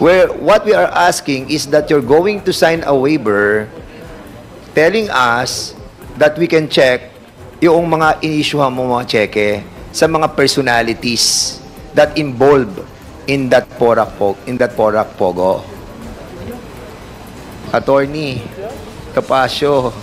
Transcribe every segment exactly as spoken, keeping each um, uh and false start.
Where what we are asking is that you're going to sign a waiver telling us that we can check yung mga inisyuhan mo mga cheque sa mga personalities that involved in that Porac po, in that Porac Pogo. Attorney Capasio.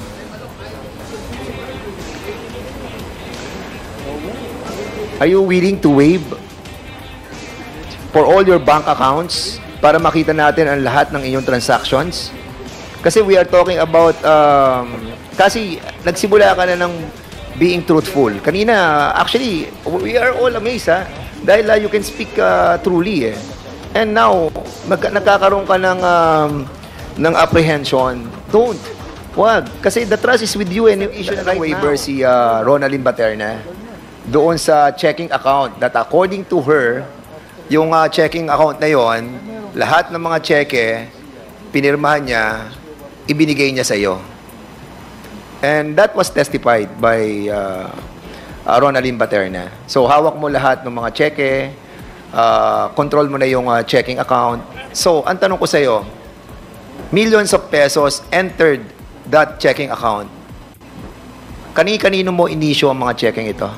Are you willing to waive for all your bank accounts para makita natin ang lahat ng inyong transactions? Kasi we are talking about, um, kasi nagsimula ka na ng being truthful. Kanina, actually, we are all amazed, ha? Dahil uh, you can speak uh, truly, eh. And now, mag nagkakaroon ka ng, um, ng apprehension. Don't. Wag. Kasi the trust is with you and you issue na right waiver now. Si uh, Ronaldin Baterna doon sa checking account that according to her, yung uh, checking account na yon, lahat ng mga cheque, pinirmahan niya, ibinigay niya sa iyo. And that was testified by uh, uh, Ronaldin Baterna. So, hawak mo lahat ng mga cheque, uh, control mo na yung uh, checking account. So, ang tanong ko sa iyo, millions of pesos entered that checking account. Kani-kanino mo inisyo ang mga checking ito?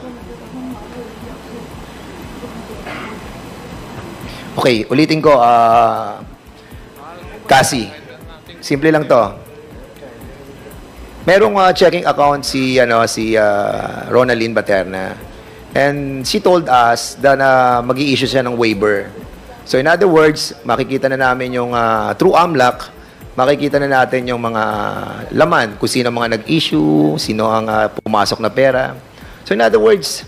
Okay, ulitin ko, uh, Cassie, simple lang to. Merong uh, checking account si, ano, si uh, Ronaldin Baterna. And she told us that uh, mag-i-issue siya ng waiver. So in other words, makikita na namin yung uh, through AMLAC, makikita na natin yung mga laman, kung sino mga nag-issue, sino ang uh, pumasok na pera. So in other words,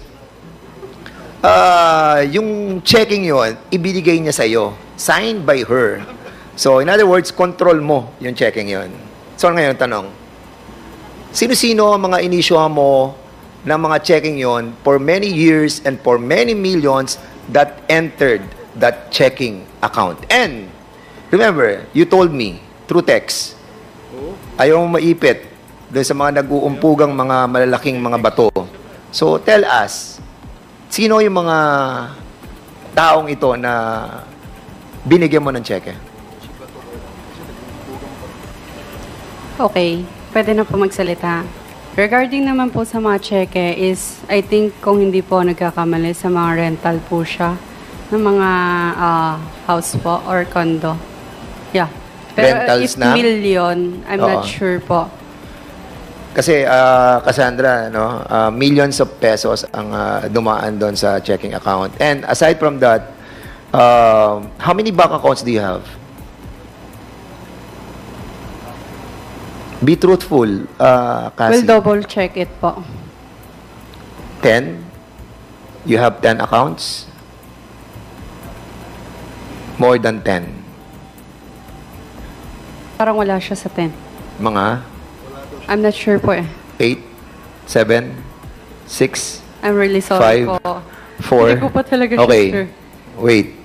Uh, yung checking yon ibinigay niya sa iyo, signed by her. So, in other words, control mo yung checking yon. So, ngayon, tanong, sino-sino ang mga inisyuhan mo ng mga checking yon for many years and for many millions that entered that checking account? And, remember, you told me, through text, ayaw mo maipit doon sa mga nag-uumpugang mga malalaking mga bato. So, tell us, sino yung mga taong ito na binigyan mo ng cheque? Okay, pwede na po magsalita. Regarding naman po sa mga cheque is, I think kung hindi po nagkakamali sa mga rental po siya ng mga uh, house po or condo. Yeah. Pero Rentals if na? million, I'm Oo. not sure po. Kasi, uh, Cassandra, no, uh, millions of pesos ang uh, dumaan doon sa checking account. And aside from that, uh, how many bank accounts do you have? Be truthful, uh, Cassie. We'll double check it po. ten? You have ten accounts? More than ten? Parang wala siya sa ten. Mga? I'm not sure po eh. eight? seven? six? I'm really sorry Five, po. four? Hindi ko pa talaga Okay. sure. Wait.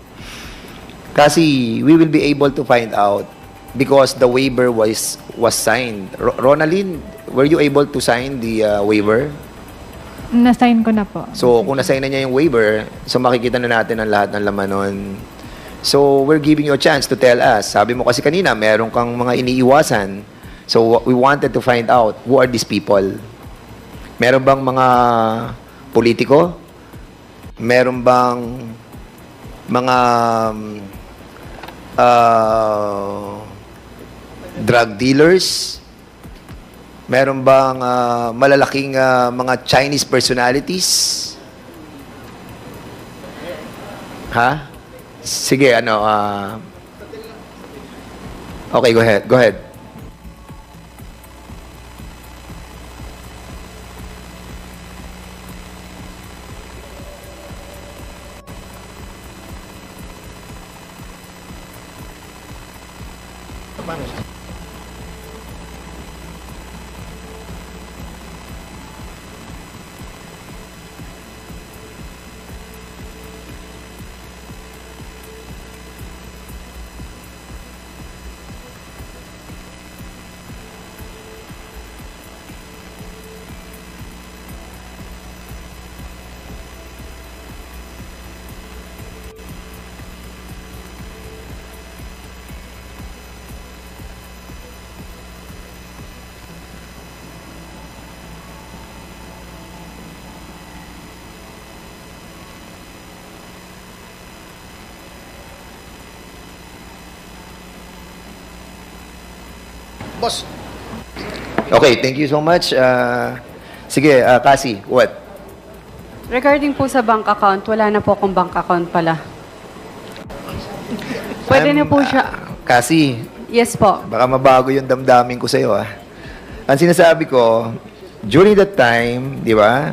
Kasi we will be able to find out because the waiver was was signed. Ro Ronaldin, were you able to sign the uh, waiver? Na-sign ko na po. So, kung na-sign na niya yung waiver, so makikita na natin ang lahat ng laman nun. So, we're giving you a chance to tell us. Sabi mo kasi kanina, meron kang mga iniiwasan. So, we wanted to find out who are these people. Meron bang mga politiko? Meron bang mga uh, drug dealers? Meron bang uh, malalaking uh, mga Chinese personalities? Ha? Sige, ano, uh, okay, go ahead, go ahead. Boss. Okay, thank you so much. Uh, sige, uh, Cassie, what? Regarding po sa bank account, wala na po akong bank account pala. Pwede I'm, na po siya. uh, Cassie, Yes po. baka mabago yung damdamin ko sa'yo, ah. Ang sinasabi ko, during that time, di ba,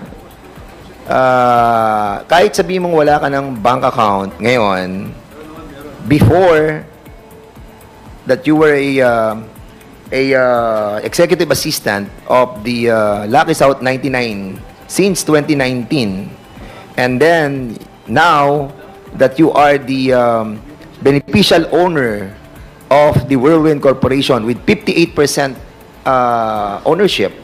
uh, kahit sabihin mong wala ka ng bank account ngayon, before that you were a uh, a uh, executive assistant of the uh, Lucky South ninety-nine since twenty nineteen, and then now that you are the um, beneficial owner of the Whirlwind Corporation with fifty-eight percent uh, ownership,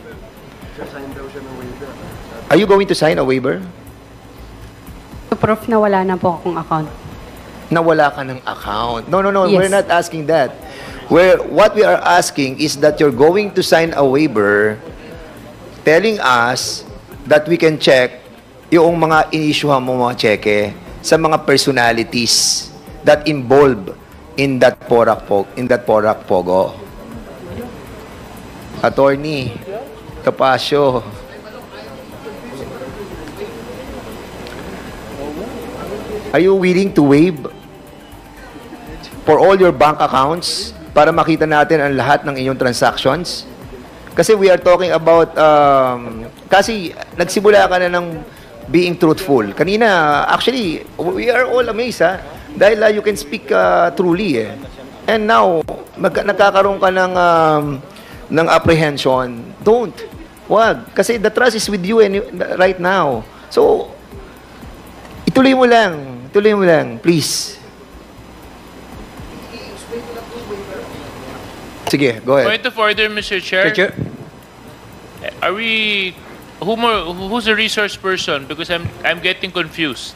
are you going to sign a waiver? To proof na wala na po akong account. Na wala ka ng account. No, no, no. Yes. We're not asking that. Where what we are asking is that you're going to sign a waiver telling us that we can check yung mga inisyuhan mo mga cheque sa mga personalities that involved in that Porac po, in that Porac Pogo. Attorney Capasio. Are you willing to waive for all your bank accounts para makita natin ang lahat ng inyong transactions? Kasi we are talking about, um, kasi nagsimula ka na ng being truthful. Kanina, actually, we are all amazed, ha? Dahil uh, you can speak uh, truly, eh. And now, mag- nagkakaroon ka ng, um, ng apprehension. Don't. Wag. Kasi the trust is with you any- right now. So, ituloy mo lang. Ituloy mo lang, please. Sige, go ahead. Point of order, Mister Chair. Chair. Are we who more who's the resource person? Because I'm I'm getting confused.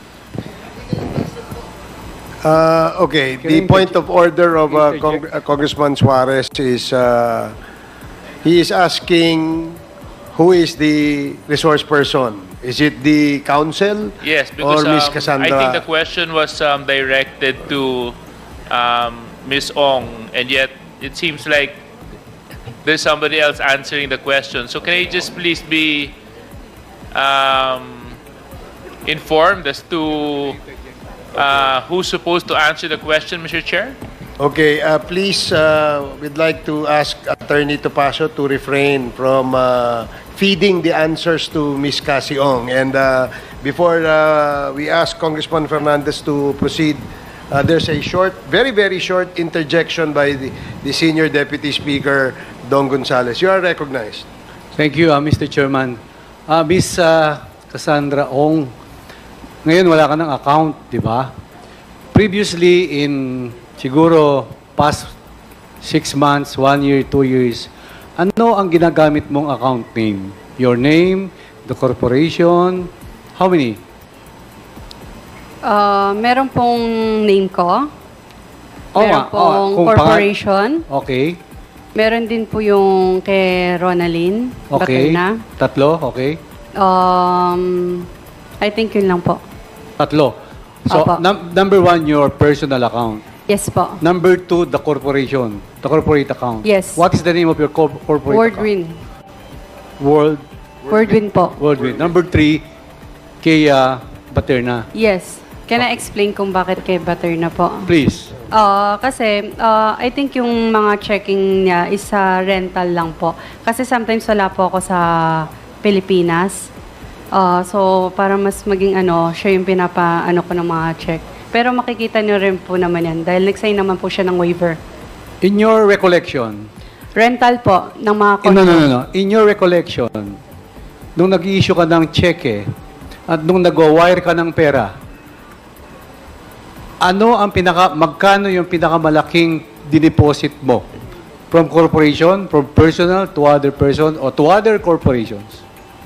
Uh, okay, the point of order of uh, Cong- uh, Congressman Suarez is uh, he is asking who is the resource person. Is it the council? Yes, because or Miz um, Cassandra? I think the question was um, directed to um, Miz Ong, and yet it seems like there's somebody else answering the question. So can I just please be um, informed as to uh, who's supposed to answer the question, Mister Chair? Okay, uh, please, uh, we'd like to ask Attorney Topacio to refrain from uh, feeding the answers to Miz Cassie Ong. And uh, before uh, we ask Congressman Fernandez to proceed, uh, there's a short, very, very short interjection by the, the Senior Deputy Speaker, Don Gonzales. You are recognized. Thank you, uh, Mister Chairman. Uh, Miz uh, Cassandra Ong, ngayon wala ka ng account, di ba? Previously, in siguro past six months, one year, two years, ano ang ginagamit mong account name? Your name, the corporation, how many? Uh, meron pong name ko. Oo Meron nga, oo, pong kung corporation. Okay, Meron din po yung kay Ronaldin okay. Baterna. Tatlo, okay. Um, I think yun lang po. Tatlo. So, Opo. num- number one, your personal account. Yes po. Number two, the corporation, the corporate account. Yes. What is the name of your corp- corporate Wordwin. account? World, Wordwin po. Worldwin. Number three, kay uh, Baterna. Yes. Can I explain kung bakit kay Baterna po? Please. Uh, kasi, uh, I think yung mga checking niya is sa rental lang po. Kasi sometimes wala po ako sa Pilipinas. Uh, so, para mas maging ano, siya yung pinapa-ano ko ng mga check. Pero makikita niyo rin po naman yan dahil nag-sign naman po siya ng waiver. In your recollection, Rental po ng mga eh, no, no, no, no. In your recollection, nung nag-i-issue ka ng cheque at nung nag-wire ka ng pera, ano ang pinaka, magkano yung pinakamalaking dineposit mo? From corporation, from personal to other person, or to other corporations?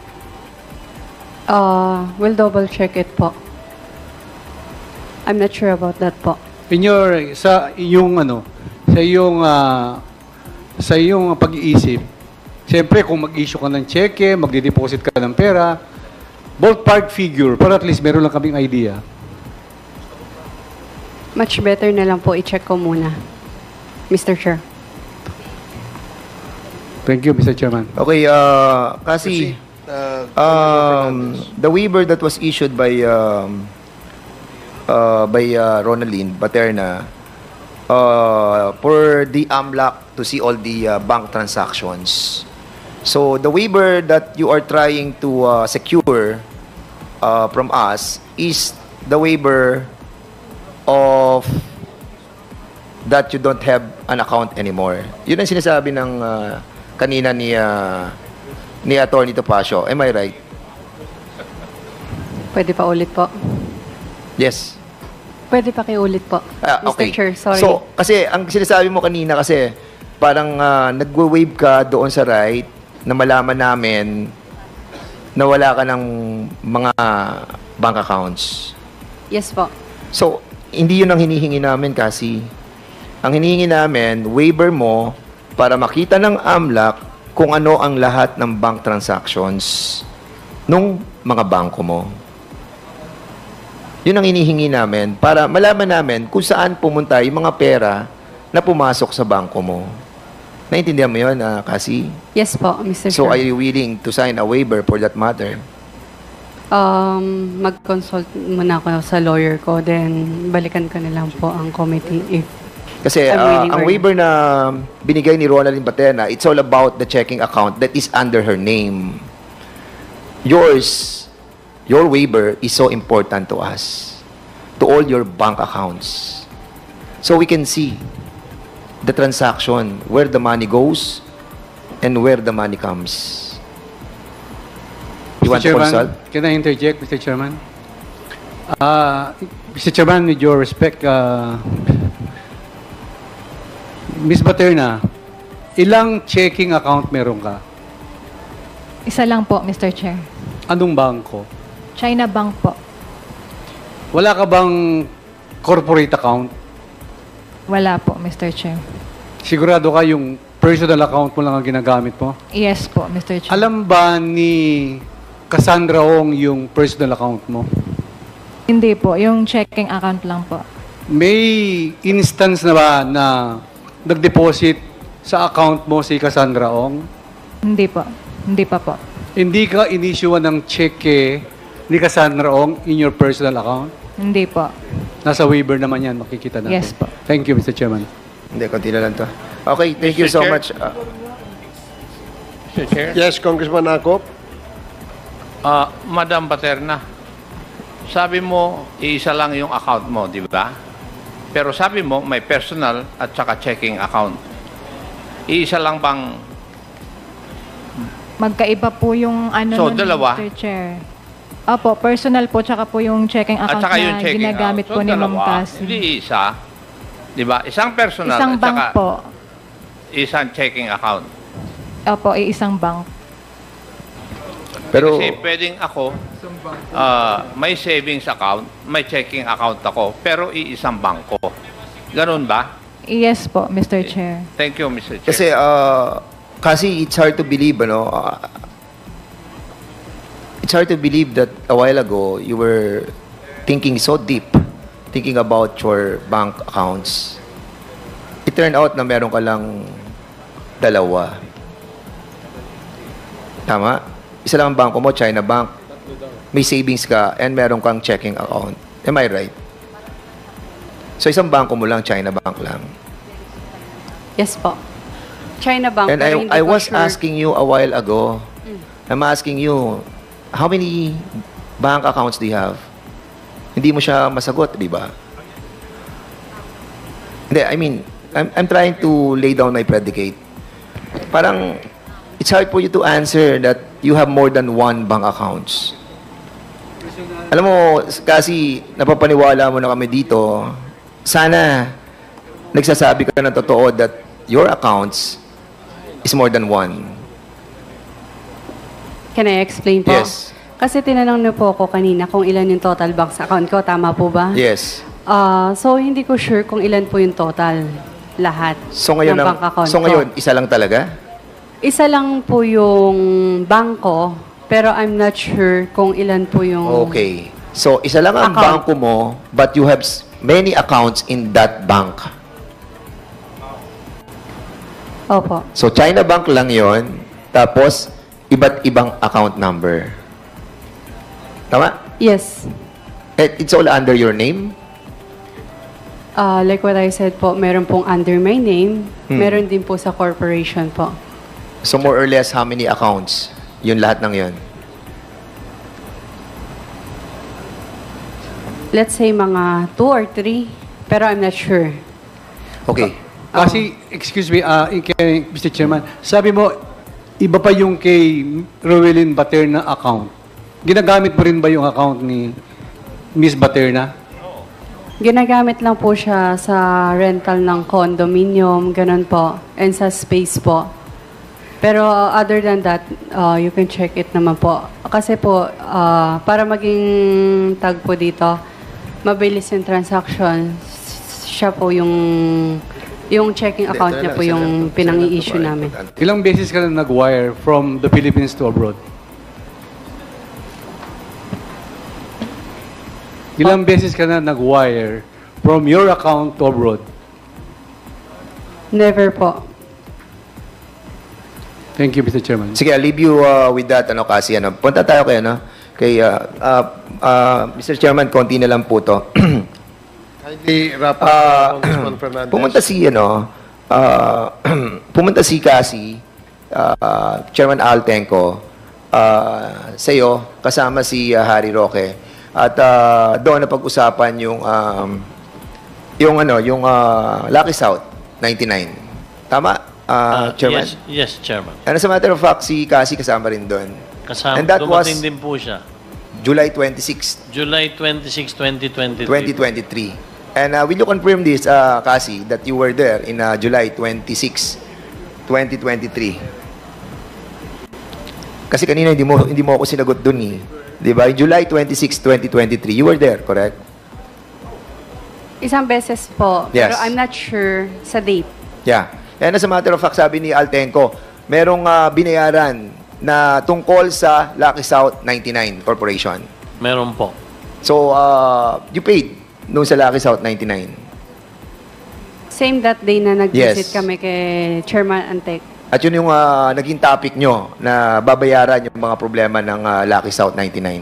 Uh, we'll double check it po. I'm not sure about that po. In your, sa iyong ano, sa iyong, ah, sa iyong pag-iisip, siyempre kung mag-issue ka ng cheque, magdi-deposit ka ng pera, ballpark figure, para at least meron lang kaming idea. Much better na lang po i-check ko muna, Mister Chair. Thank you, Mister Chairman. Okay, uh, kasi Uh, um, the waiver that was issued by um, uh, by uh, Ronaldine Paterna uh, for the AMLAC to see all the uh, bank transactions. So the waiver that you are trying to uh, secure uh, from us is the waiver of that you don't have an account anymore. Yun ang sinasabi ng uh, kanina ni uh, ni Attorney Topacio. Am I right? Pwede pa ulit po. Yes. Pwede pa kiulit po. Ah, okay. Mister Chair, sorry. So, kasi ang sinasabi mo kanina kasi parang uh, nagwe-wave ka doon sa right na malaman namin na wala ka ng mga bank accounts. Yes po. So, hindi yun ang hinihingi namin kasi. Ang hinihingi namin, waiver mo para makita ng AMLAC kung ano ang lahat ng bank transactions nung mga bangko mo. Yun ang hinihingi namin para malaman namin kung saan pumunta yung mga pera na pumasok sa bangko mo. Naintindihan mo yun, uh, Cassie? Yes po, Mister So, are Chair. you willing to sign a waiver for that matter? Um, mag-consult muna ako sa lawyer ko, then balikan ko na lang po ang committee if Kasi I'm uh, willing ang or- waiver na binigay ni Ronaldine Paterna, it's all about the checking account that is under her name. Yours, your waiver is so important to us, to all your bank accounts. So we can see the transaction, where the money goes and where the money comes. You want to Chairman, consult? can I interject, Mister Chairman? Uh, Mister Chairman, with your respect, uh, Miz Paterna, ilang checking account meron ka? Isa lang po, Mister Chair. Anong bangko? China Bank po. Wala ka bang corporate account? Wala po, Mister Chair. Sigurado ka yung personal account mo lang ang ginagamit mo? Yes po, Mister Chair. Alam ba ni Cassandra Ong yung personal account mo? Hindi po, yung checking account lang po. May instance na ba na nag-deposit sa account mo si Cassandra Ong? Hindi po. Hindi pa po. Hindi ka inisyuan ng cheque ni Cassandra Ong in your personal account? Hindi po. Nasa waiver naman yan, makikita natin. Yes po. Thank you, Mister Chairman. Hindi, konti na lang to. Okay, thank you Mister so Chair? much. Uh, Mister Chair? Yes, Congressman Akop. Ah, Madam Paterna, sabi mo, iisa lang yung account mo, di ba? Pero sabi mo, may personal at saka checking account. Iisa lang bang... Magkaiba po yung ano So, nun, dalawa? Mister Chair. Opo, personal po, tsaka po yung checking At account saka yung na checking ginagamit account. po ni Ma'am dalawa, Cassie. Hindi isa. Di ba? Isang personal Isang at bank saka po. isang checking account. Opo, eh, isang bank. pero, Kasi pwedeng ako, ah, may savings account, may checking account ako, pero iisang bangko. Ganun ba? Yes po, Mister Chair. Thank you, Mister Chair. kasi, uh, kasi it's hard to believe, ano, uh, it's hard to believe that a while ago, you were thinking so deep, thinking about your bank accounts. It turned out na meron ka lang dalawa. Tama? Isa lang ang bangko mo, China Bank. May savings ka and meron kang checking account. Am I right? So, isang bangko mo lang, China Bank lang. Yes po. China Bank. And pero hindi I, I ko was sure. asking you a while ago, I'm asking you, how many bank accounts do you have? Hindi mo siya masagot, di ba? Hindi, I mean, I'm, I'm trying to lay down my predicate. Parang, it's hard for you to answer that you have more than one bank accounts. Alam mo, kasi napapaniwala mo na kami dito, sana nagsasabi ka na totoo that your accounts is more than one. Can I explain po? Yes. Kasi tinanong niyo po ako kanina kung ilan yung total bank sa account ko. Tama po ba? Yes. Ah, so, hindi ko sure kung ilan po yung total. Lahat So ngayon, ng ang, bank account so ko. ngayon isa lang talaga? Isa lang po yung bangko, pero I'm not sure kung ilan po yung... Okay. So isa lang ang Account. bangko mo, but you have s- many accounts in that bank. Opo. So, China Bank lang yon, tapos iba't ibang account number. Tama? Yes. Eh, It's all under your name? Uh, like what I said po, meron pong under my name, Hmm. meron din po sa corporation po. So, more or less, how many accounts? Yun lahat ng yun. Let's say mga two or three, pero I'm not sure. Okay. Kasi, excuse me, uh, kay Mister Chairman, sabi mo, iba pa yung kay Rowelyn Baterna account. Ginagamit mo rin ba yung account ni Miss Baterna? Ginagamit lang po siya sa rental ng condominium, ganun po, and sa space po. Pero uh, other than that, uh, you can check it naman po. Kasi po, uh, para maging tag po dito, mabilis yung transaction, siya po yung, yung checking account niya po yung pinang-i-issue namin. Ilang beses ka na nag-wire from the Philippines to abroad? Ilang beses ka na nag-wire from your account to abroad? Never po. Thank you, Mister Chairman. Sige, I'll leave you uh, with that, ano, kasi, ano. Punta tayo kay, ano, kay, uh, uh, uh, Mister Chairman, konti na lang po to. Kindly wrap up, Ah, Congressman Fernandez. Pumunta si, ano, uh, pumunta si Cassie, uh, Chairman Al Tenco, uh, sa iyo, kasama si uh, Harry Roque, at uh, doon na pag-usapan yung, um, yung, ano, yung uh, Lucky South ninety-nine. Tama? Uh, Ah, Chairman? Yes, yes, Chairman. And as a matter of fact, si Cassie kasama rin doon. Kasama, And that was dumating din po siya. July twenty-sixth, July twenty-sixth, twenty twenty-three. twenty twenty-three. And uh, will you confirm this, uh, Cassie, that you were there in uh, July twenty-sixth, twenty twenty-three? Kasi kanina hindi mo hindi mo ako sinagot doon eh. 'Di ba? July twenty-sixth, twenty twenty-three. You were there, correct? Isang beses po, Yes. pero I'm not sure sa date. Yeah. And as a matter of fact, sabi ni Altenco, merong uh, binayaran na tungkol sa Lucky South ninety-nine Corporation. Meron po. So, uh, you paid nung sa Lucky South ninety-nine. Same that day na nag-visit Yes. kami kay Chairman Antek. At yun yung uh, naging topic nyo na babayaran yung mga problema ng uh, Lucky South ninety-nine.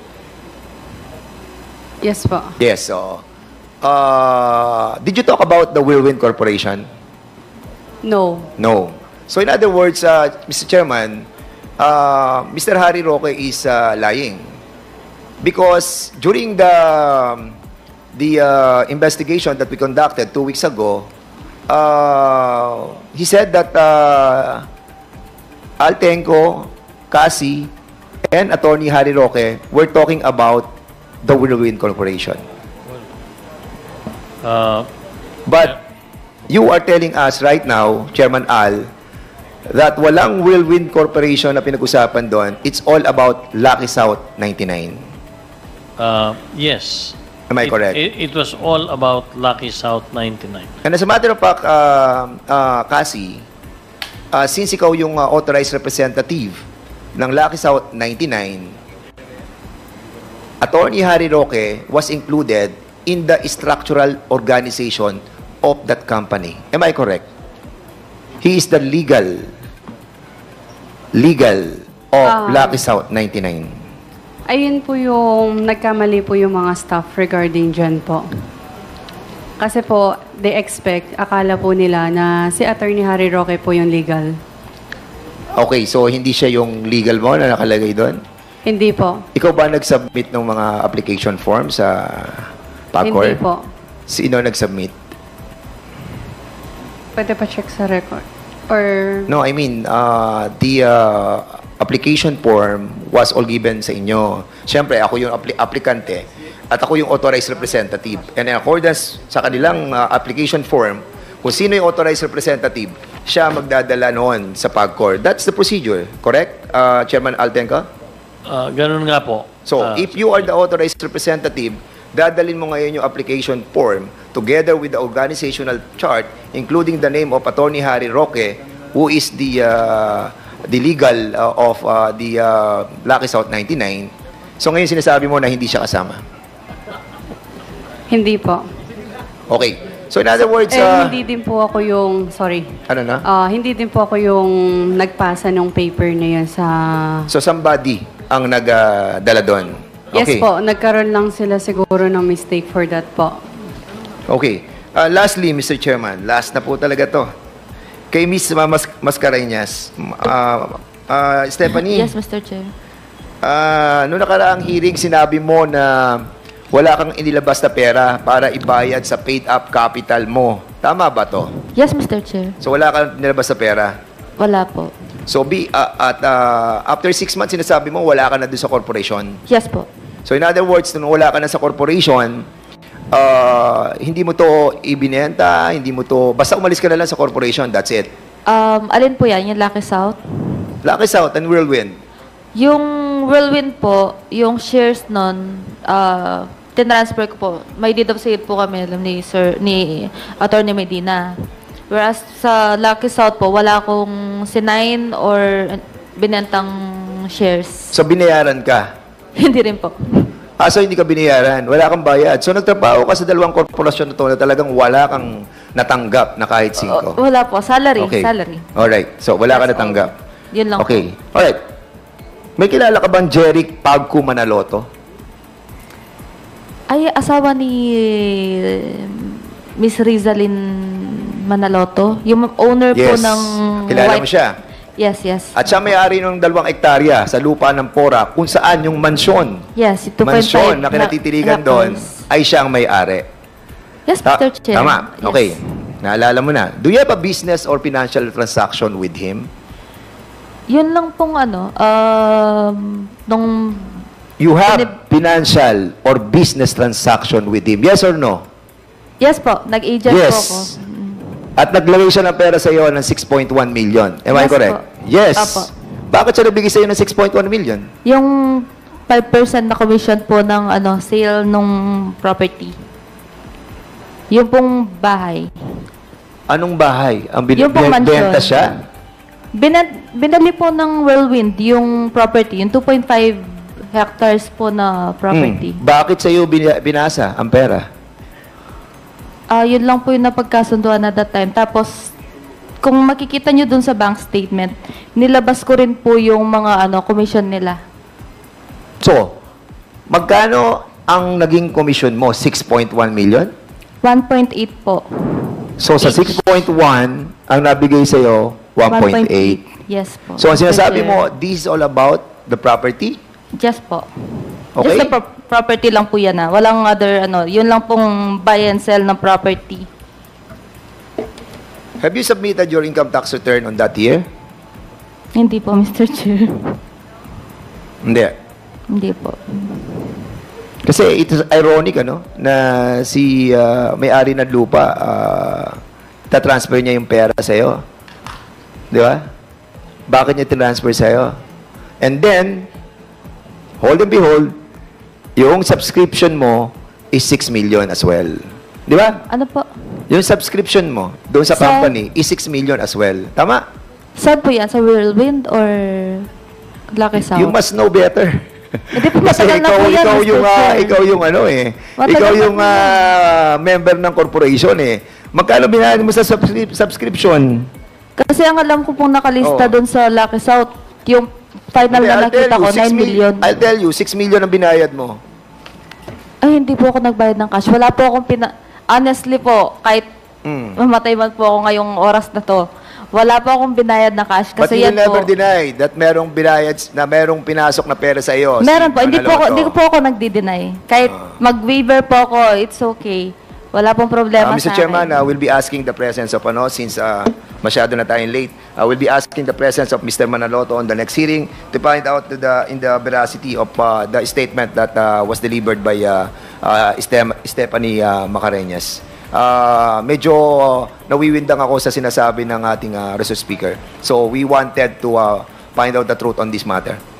Yes po. Yes, so... Uh, did you talk about the Whirlwind Corporation? No. No. So in other words, uh, Mister Chairman, uh, Mister Harry Roque is uh, lying. Because during the, the uh, investigation that we conducted two weeks ago, uh, he said that uh, Altenco, Cassie, and Attorney Harry Roque were talking about the Whirlwind Corporation. Uh, But you are telling us right now, Chairman Al, that walang Whirlwind Corporation na pinag-usapan doon. It's all about Lucky South ninety-nine. uh, yes. Am I It- correct? It, it was all about Lucky South ninety-nine. And as a matter of fact, uh, uh, Cassie, uh, since ikaw yung uh, authorized representative ng Lucky South ninety-nine, Attorney Harry Roque was included in the structural organization of that company. Am I correct? He is the legal legal of Ah. Lucky South ninety-nine. Ayun po yung nagkamali po yung mga staff regarding dyan po. Kasi po, they expect, akala po nila na si Attorney Harry Roque po yung legal. Okay, so hindi siya yung legal mo na nakalagay doon? Hindi po. Ikaw ba nag-submit ng mga application form sa PAGCOR? Hindi po. Sino nag-submit? Pwede pa check sa record. Or, No, I mean, uh, the uh, application form was all given sa inyo. Siyempre, ako yung apli- applicante at ako yung authorized representative. And in accordance sa kanilang uh, application form, kung sino yung authorized representative, siya magdadala noon sa PAGCOR. That's the procedure, correct, uh, Chairman Altenco? Uh, ganun nga po. So, Uh, if you are the authorized representative, dadalin mo ngayon yung application form together with the organizational chart, including the name of Attorney Harry Roque, who is the uh, the legal uh, of uh, the uh, Lucky South ninety-nine. So, ngayon sinasabi mo na hindi siya kasama. hindi po. Okay. So in other words, Eh, uh, hindi din po ako yung, sorry, ano na? Ah, hindi din po ako yung nagpasa ng paper na yun sa... So somebody ang nagdala doon. Yes Okay. po, nagkaroon lang sila siguro ng mistake for that po. Okay. Uh, lastly, Mister Chairman, last na po talaga to. Kay Miss Mas Mascareñas, uh, uh, Stephanie, Yes, Mister Chair. uh, noong nakaraang hearing, sinabi mo na wala kang inilabas na pera para ibayad sa paid-up capital mo. Tama ba to? Yes, Mister Chair. So wala kang inilabas na pera. Wala po. So be, uh, at uh, after six months, sinasabi mo wala ka na doon sa corporation. Yes po. So in other words, nung wala ka na sa corporation, uh, hindi mo to ibinenta, hindi mo to, basta umalis ka na lang sa corporation, that's it. Um, alin po yan? Yung Lucky South? Lucky South and Whirlwind. Yung Whirlwind po, yung shares nun, uh, tinransfer ko po. May deed of sale po kami alam ni Sir, ni Attorney Medina. Whereas sa Lucky South po, wala akong sinign or binentang shares. So binayaran ka. Hindi rin po. Ah, so hindi ka binayaran. Wala kang bayad. So nagtrabaho ka sa dalawang korporasyon na to na talagang wala kang natanggap na kahit singko. O, wala po. Salary. Okay. Salary. Alright. So wala ka That's natanggap. all. Yun lang Okay. po. Alright. May kilala ka bang Jeric Pagku Manaloto? Ay, asawa ni Miss Rizalyn Manaloto. Yung owner po Yes. ng... Kilala White- mo siya. Yes, yes. At siya may-ari ng dalawang ektarya sa lupa ng Pora kung saan yung mansyon, Yes, two point five mansyon na kinatitiligan doon ay siya ang may-ari. Yes, Ta- Mister Chair. Tama. Yes. Okay. Naalala mo na. Do you have a business or financial transaction with him? Yun lang pong ano, um, nung... You have Pinib- financial or business transaction with him. Yes or no? Yes po, nag-agent Yes. po ako. At naglagay siya ng pera sa iyo ng six point one million. Am I Yes correct? po. Yes. Apo. Bakit siya nabigay sa iyo ng six point one million? Yung five percent na commission po ng ano, sale nung property. Yung pong bahay. Anong bahay? Ang bin- Yung pong bin- mansion. benta siya? Binad, binali po ng Whirlwind yung property, yung two point five hectares po na property. Hmm. Bakit sa iyo bin- binasa ang pera? Ah, yun lang po yung napagkasunduan at that time. Tapos, kung makikita nyo dun sa bank statement, nilabas ko rin po yung mga ano commission nila. So, magkano ang naging commission mo? six point one million? one point eight po. So, sa Each. six point one, ang nabigay sa iyo, one point eight. Yes po. So, ang sinasabi Yes, mo, this is all about the property? Yes po. Okay. Just the pro- property lang po yan na. Walang other ano. Yun lang pong buy and sell ng property. Have you submitted your income tax return on that year? Hindi po, Mister Chair. Hindi. Hindi po. Kasi it is ironic, ano, na si uh, may-ari ng lupa, uh, tatransfer niya yung pera sa'yo. Di ba? Bakit niya transfer sa'yo? And then, hold and behold, yung subscription mo is six million as well. Di ba? Ano po? Yung subscription mo doon sa Sa- company is six million as well. Tama? Saan po yan? Sa Whirlwind or Lucky South? You must know better. Hindi po, Kasi matagal na ikaw, po yan, ikaw Mister yung, ah, Chair. ikaw yung ano eh. Matagal ikaw na yung po yan. ah, member ng corporation eh. Magkano binayad mo sa subscri- subscription? Kasi ang alam ko pong nakalista Oh. doon sa Lucky South, yung final Hindi, na I'll nakita tell ko, you, six nine mil- million. I'll tell you, six million ang binayad mo. Ay, hindi po ako nagbayad ng cash. Wala po akong pina... Honestly po, kahit Mm. mamatay man po ako ngayong oras na to, wala po akong binayad na cash. But Kasi you yan never po... deny that merong binayad, na merong pinasok na pera sa iyo. Meron po. Hindi po ako, Manaloto. hindi po ako nagdi-deny. Kahit mag-waiver po ako, it's okay. Wala pong Uh, problema Mister sa Chairman, akin. uh, we'll be asking the presence of, ano, since uh, masyado na tayong late, uh, we'll be asking the presence of Mister Manaloto on the next hearing to find out the, in the veracity of uh, the statement that uh, was delivered by uh, uh, Stem- Stephanie uh, Mascareñas. Uh, medyo nawiwindang ako sa sinasabi ng ating uh, resource speaker. So we wanted to uh, find out the truth on this matter.